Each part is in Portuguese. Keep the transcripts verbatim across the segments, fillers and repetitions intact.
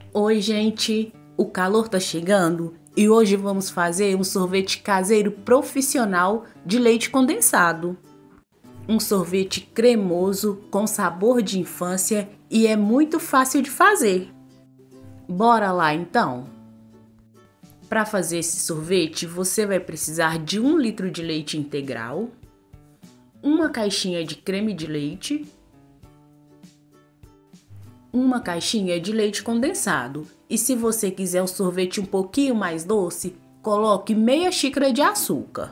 Oi, gente! O calor tá chegando e hoje vamos fazer um sorvete caseiro profissional de leite condensado. Um sorvete cremoso com sabor de infância e é muito fácil de fazer. Bora lá então! Para fazer esse sorvete, você vai precisar de um litro de leite integral, uma caixinha de creme de leite, uma caixinha de leite condensado. E se você quiser o sorvete um pouquinho mais doce, coloque meia xícara de açúcar.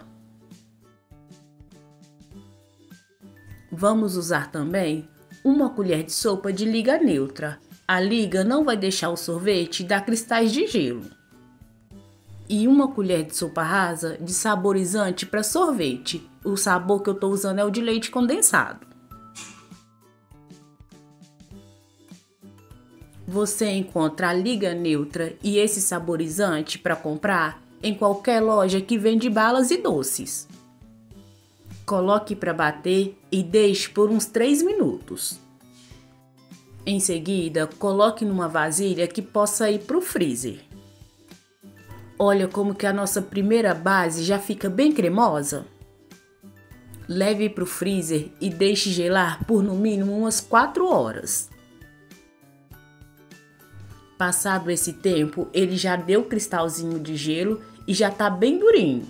Vamos usar também uma colher de sopa de liga neutra. A liga não vai deixar o sorvete dar cristais de gelo. E uma colher de sopa rasa de saborizante para sorvete. O sabor que eu estou usando é o de leite condensado. Você encontra a liga neutra e esse saborizante para comprar em qualquer loja que vende balas e doces. Coloque para bater e deixe por uns três minutos. Em seguida, coloque numa vasilha que possa ir para o freezer. Olha como que a nossa primeira base já fica bem cremosa. Leve para o freezer e deixe gelar por no mínimo umas quatro horas. Passado esse tempo, ele já deu cristalzinho de gelo e já tá bem durinho.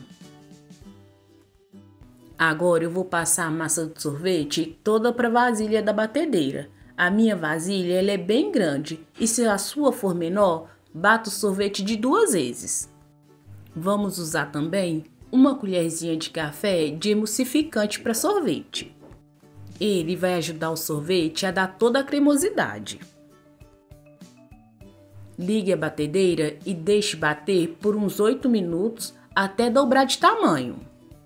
Agora eu vou passar a massa de sorvete toda para a vasilha da batedeira. A minha vasilha ela é bem grande e se a sua for menor, bata o sorvete de duas vezes. Vamos usar também uma colherzinha de café de emulsificante para sorvete. Ele vai ajudar o sorvete a dar toda a cremosidade. Ligue a batedeira e deixe bater por uns oito minutos até dobrar de tamanho.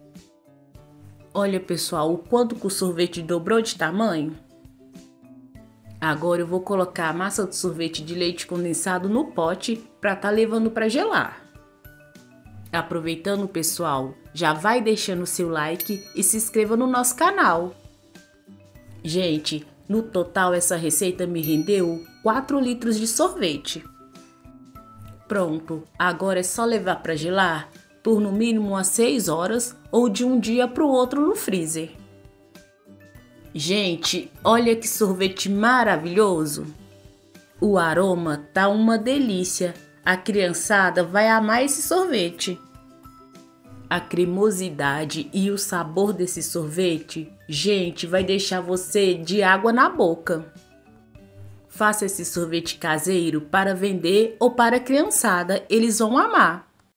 Olha pessoal, o quanto que o sorvete dobrou de tamanho. Agora eu vou colocar a massa de sorvete de leite condensado no pote para estar levando para gelar. Aproveitando pessoal, já vai deixando o seu like e se inscreva no nosso canal. Gente, no total essa receita me rendeu quatro litros de sorvete. Pronto, agora é só levar para gelar por no mínimo umas seis horas ou de um dia para o outro no freezer. Gente, olha que sorvete maravilhoso! O aroma tá uma delícia, a criançada vai amar esse sorvete. A cremosidade e o sabor desse sorvete, gente, vai deixar você de água na boca. Faça esse sorvete caseiro para vender ou para a criançada, eles vão amar.